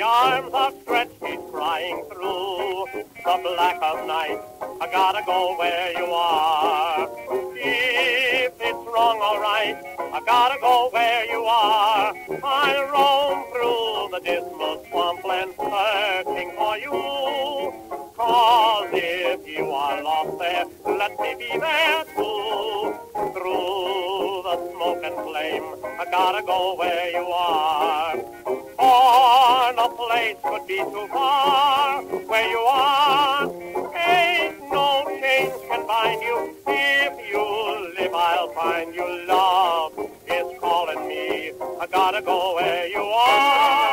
arms outstretched, he's crying through the black of night. I gotta go where you are. If it's wrong or right, I gotta go where you are. I'll roam through the dismal swampland searching for you. 'Cause if you are lost there, let me be there too. Through the smoke and flame, I gotta go where you are. For no place could be too far where you are. Ain't no chains can bind you. If you live, I'll find you. Love is calling me. I gotta go where you are.